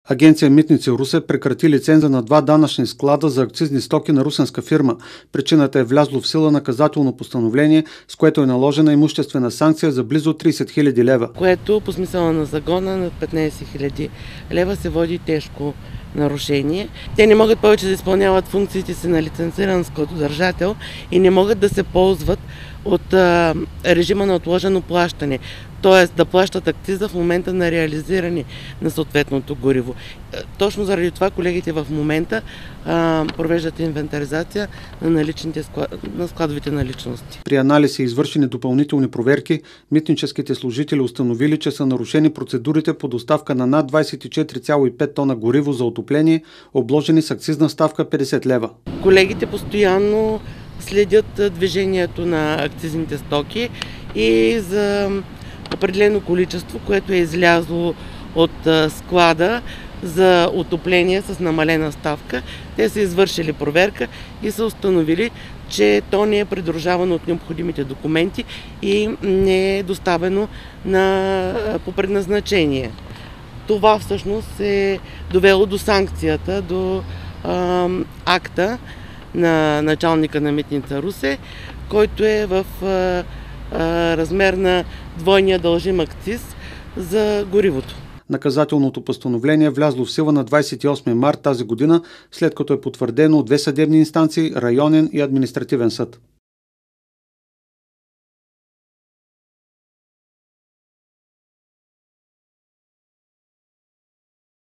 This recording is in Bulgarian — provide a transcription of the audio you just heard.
Агенция Митници Русе прекрати лиценза на 2 данъчни склада за акцизни стоки на русенска фирма. Причината е влязло в сила наказателно постановление, с което е наложена имуществена санкция за близо 30 000 лева. Което по смисъла на закона на 15 000 лева се води тежко нарушение. Те не могат повече да изпълняват функциите си на лицензиран складодържател и не могат да се ползват от режима на отложено плащане, т.е. да плащат акциза в момента на реализиране на съответното гориво. Точно заради това колегите в момента провеждат инвентаризация на складовите наличности. При анализ и извършени допълнителни проверки, митническите служители установили, че са нарушени процедурите по доставка на над 24,5 тона гориво за отопление, обложени с акцизна ставка 50 лева. Колегите постоянно следят движението на акцизните стоки и за определено количество, което е излязло от склада за отопление с намалена ставка. Те са извършили проверка и са установили, че то не е придружавано от необходимите документи и не е доставено по предназначение. Това всъщност е довело до санкцията, до акта на началника на Митница Русе, който е в размер на двойния дължим акциз за горивото. Наказателното постановление влязло в сила на 28 март тази година, след като е потвърдено от 2 съдебни инстанции, районен и административен съд.